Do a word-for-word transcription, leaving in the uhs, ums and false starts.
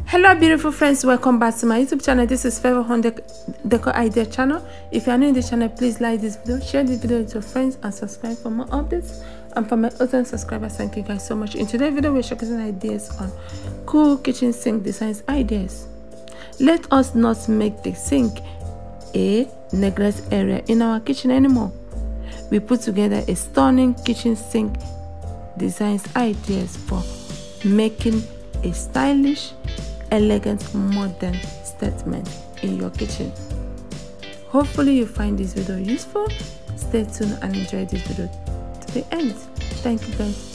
Hello beautiful friends, welcome back to my YouTube channel. This is Favour Home Decor Idea channel. If you are new in this channel, please like this video, share this video with your friends, and subscribe for more updates. And for my other subscribers, thank you guys so much. In today's video, we're showcasing ideas on cool kitchen sink designs ideas. Let us not make the sink a neglect area in our kitchen anymore. We put together a stunning kitchen sink designs ideas for making a stylish, elegant, modern statement in your kitchen. Hopefully you find this video useful. Stay tuned and enjoy this video to the end. Thank you guys.